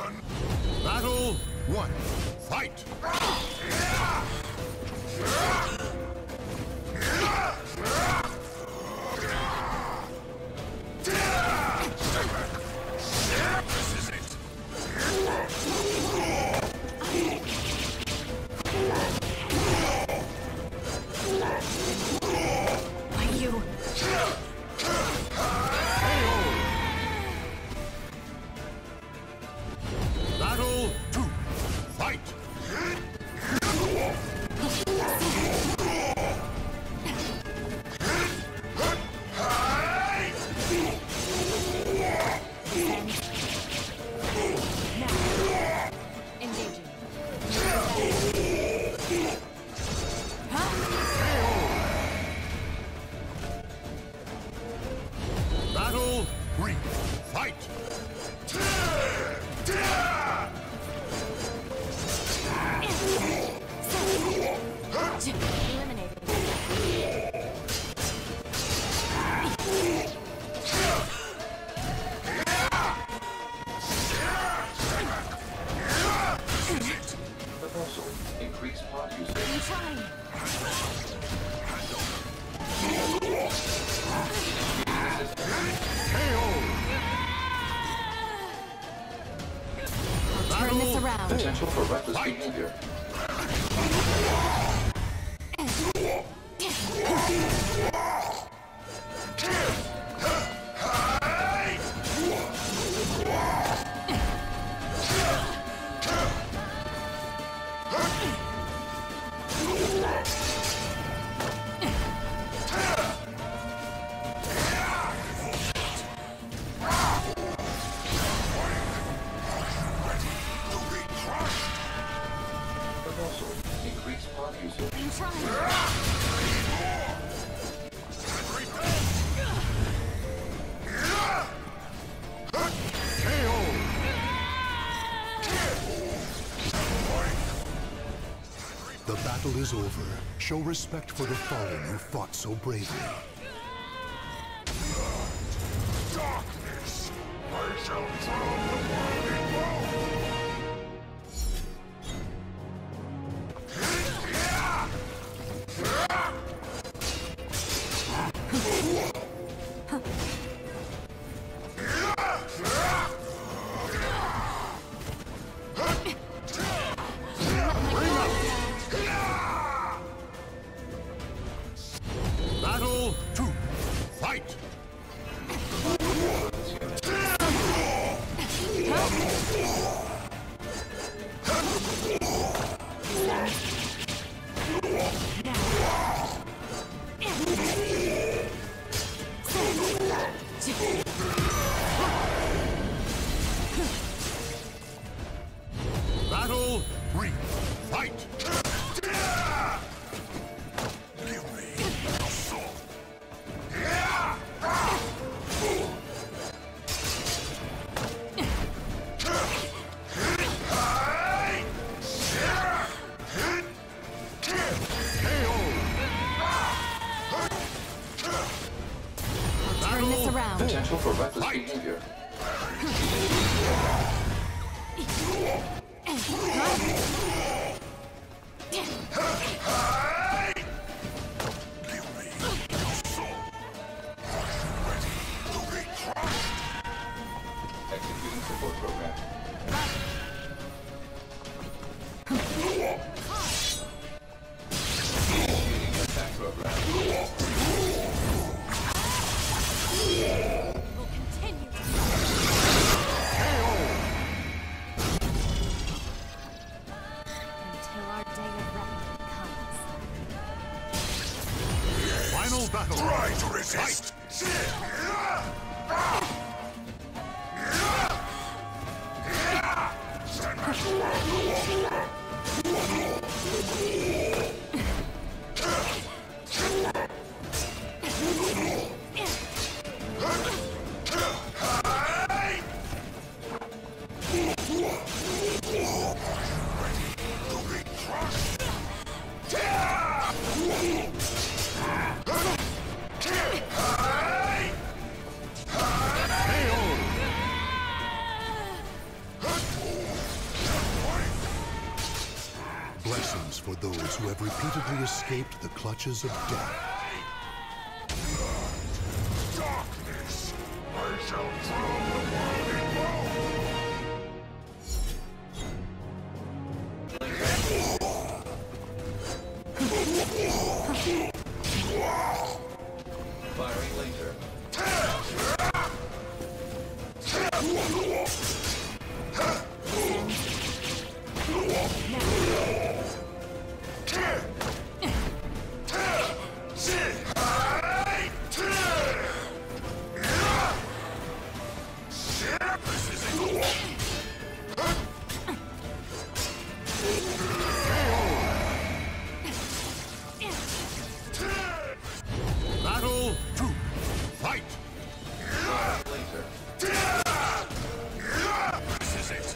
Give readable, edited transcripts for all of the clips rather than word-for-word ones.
Battle 1. Fight! This is it! Are you? Battle 2. Fight! Engaging. Battle 3. Fight! Eliminated. Proposal. Increase pod usage. I'm trying. Turn this around. Potential for reckless behavior. Proposal. Increase pod usage. I'm trying. The battle is over. Show respect for the fallen who fought so bravely. Darkness! I shall drown the whirling world! Battle 2. Fight! Battle 3. Fight! Give me your soul! Turn this around. Potential for reckless behavior. Give me your soul! Are you ready to be crushed? Executing support program. Executing attack program. We'll continue. Until our day of reckoning comes. Final battle! Try to resist! Blessings for those who have repeatedly escaped the clutches of death. Darkness! I shall drown the world in Firing laser. Battle 2. Fight! Laser. This is it.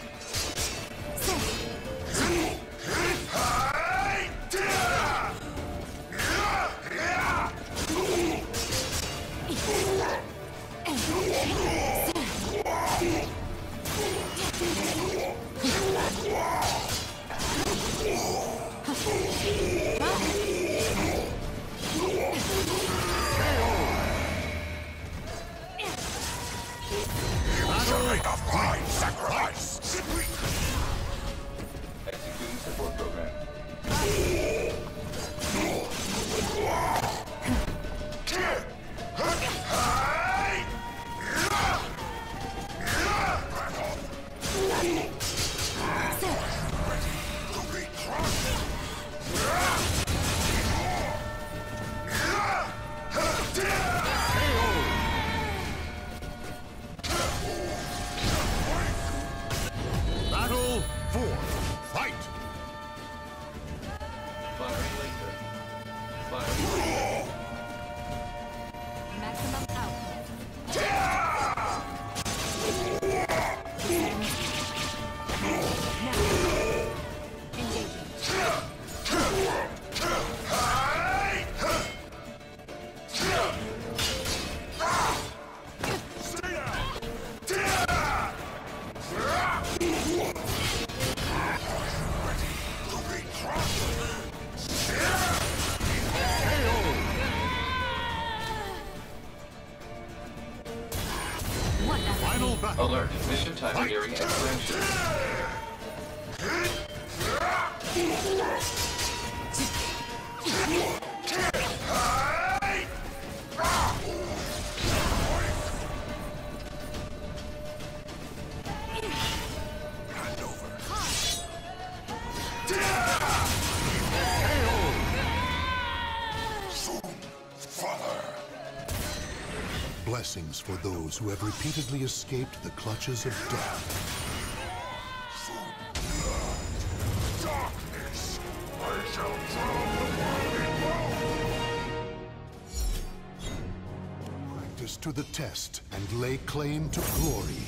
Battle of blind sacrifice! Executing support program. Battle 4. Fight! Firing laser. Firing. Maximum output. Engaging. Final battle. Alert. Mission time nearing expiration. Hand over. Soon, Father. Blessings for those who have repeatedly escaped the clutches of death. Darkness! I shall drown the world in woe! Practice to the test and lay claim to glory.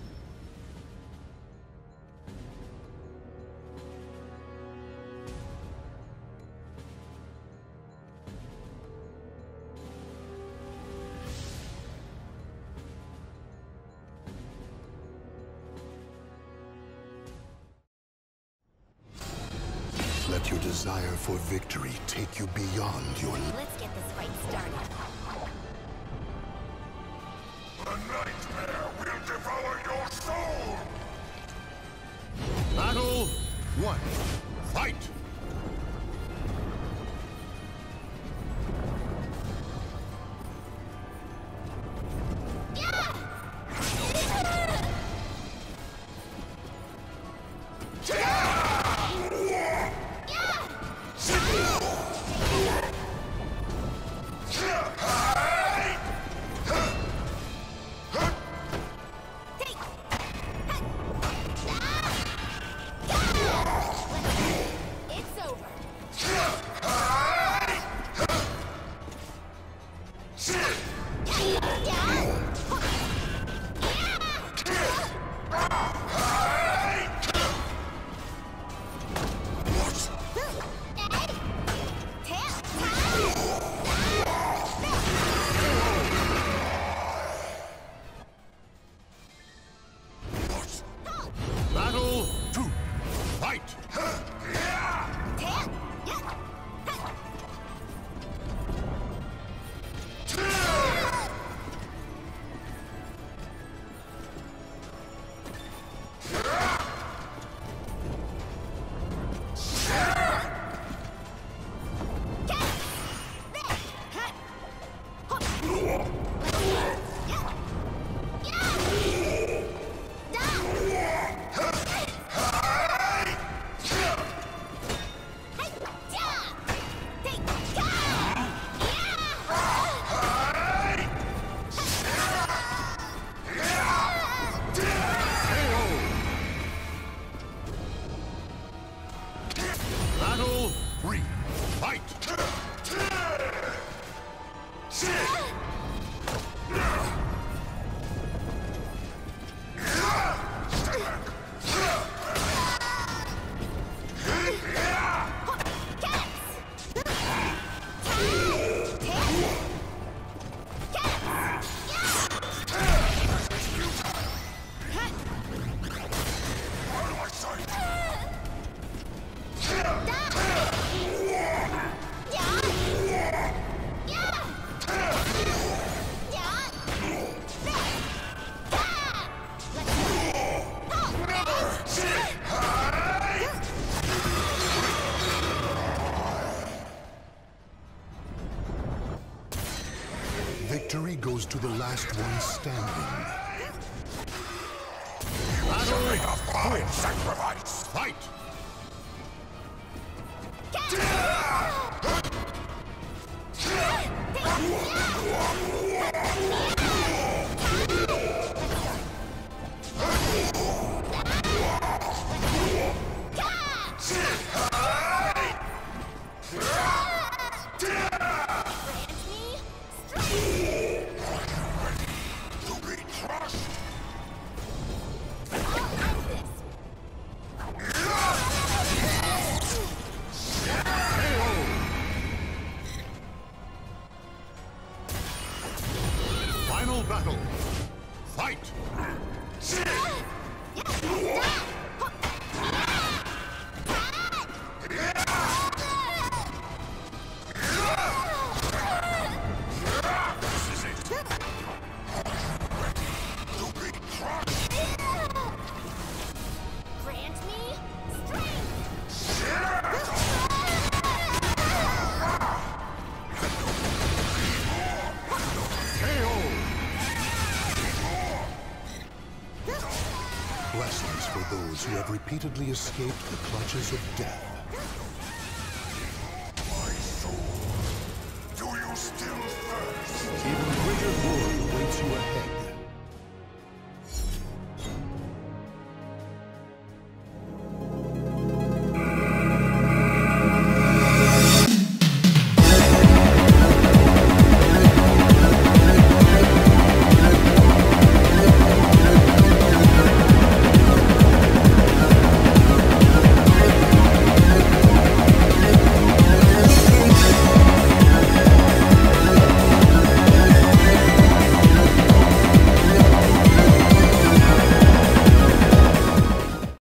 Let your desire for victory take you beyond your... Let's get this fight started. The nightmare will devour your soul! Battle 1. Fight! to the last one standing. Battle of blind sacrifice. Fight! To be crushed. Final battle! Fight! This is it. Ready to be crushed. Grant me strength. Blessings for those who have repeatedly escaped the clutches of death. My soul. Do you still thirst? Even greater glory awaits you ahead.